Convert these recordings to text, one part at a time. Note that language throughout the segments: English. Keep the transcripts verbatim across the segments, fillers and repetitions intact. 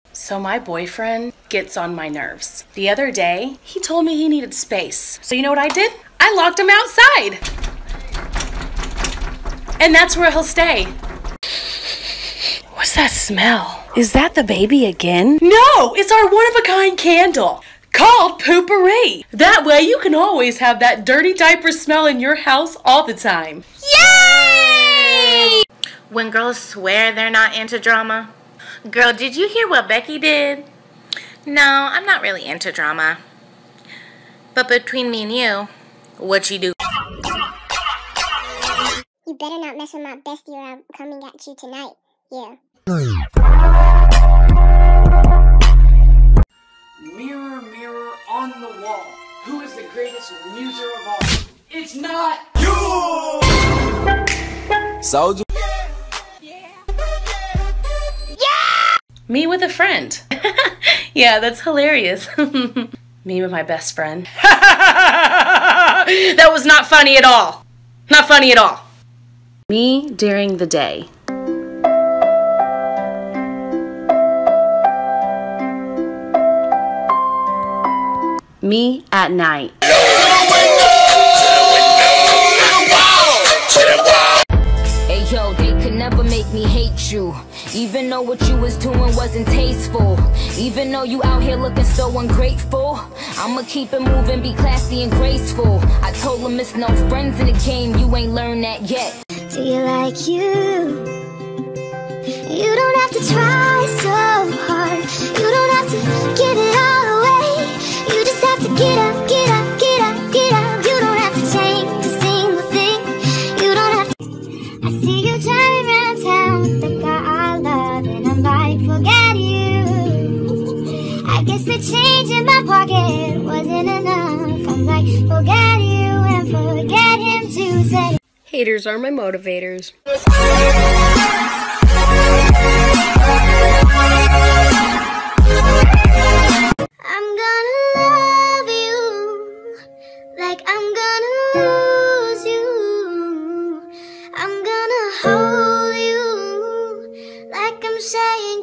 So my boyfriend gets on my nerves. The other day, he told me he needed space. So you know what I did? I locked him outside. And that's where he'll stay. What's that smell? Is that the baby again? No, it's our one-of-a-kind candle called Poopery. That way you can always have that dirty diaper smell in your house all the time. Yay! When girls swear they're not into drama. Girl, did you hear what Becky did? No, I'm not really into drama. But between me and you, what you do? You better not mess with my bestie or I'm coming at you tonight. Yeah. Mirror, mirror on the wall, who is the greatest loser of all? It's not you! Soldier. Me with a friend. Yeah, that's hilarious. Me with my best friend. That was not funny at all. Not funny at all. Me during the day. Me at night. Hey yo, they could never make me hate you. Even though what you was doing wasn't tasteful. Even though you out here looking so ungrateful. I'ma keep it moving, be classy and graceful. I told them it's no friends in the game, you ain't learned that yet. Do you like you? You don't have to try so hard. You don't have to give it all away. You just have to get up, get up, get up, get up. You don't have to change a single thing. You don't have to. I see you driving around town with the guy I love, and I'm like, forget you. I guess the change in my pocket wasn't enough. I'm like, forget you and forget him too. Say. Haters are my motivators. I'm gonna love you like I'm gonna lose you. I'm gonna hold you like I'm saying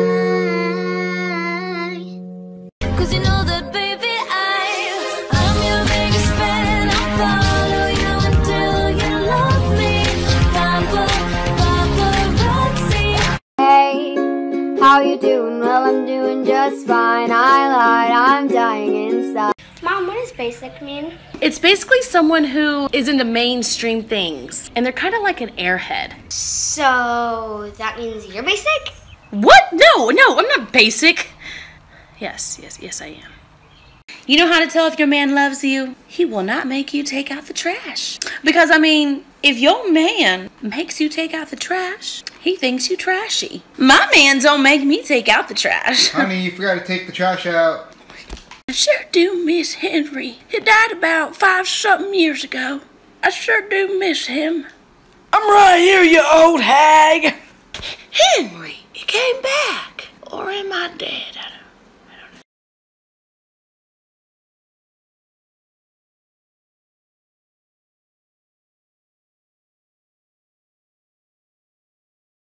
goodbye. Cause you know that baby I, I'm your biggest fan. I'll follow you until you love me. Papa, paparazzi. Hey, how you doing? Well, I'm doing just fine. I lied, I'm dying inside. Mom, what does basic mean? It's basically someone who is into mainstream things. And they're kind of like an airhead. So that means you're basic? What? No, no, I'm not basic. Yes, yes, yes I am. You know how to tell if your man loves you? He will not make you take out the trash. Because, I mean, if your man makes you take out the trash, he thinks you trashy. My man don't make me take out the trash. Honey, you forgot to take the trash out. I sure do miss Henry. He died about five something years ago. I sure do miss him. I'm right here, you old hag! Henry, you came back. Or am I dead? I don't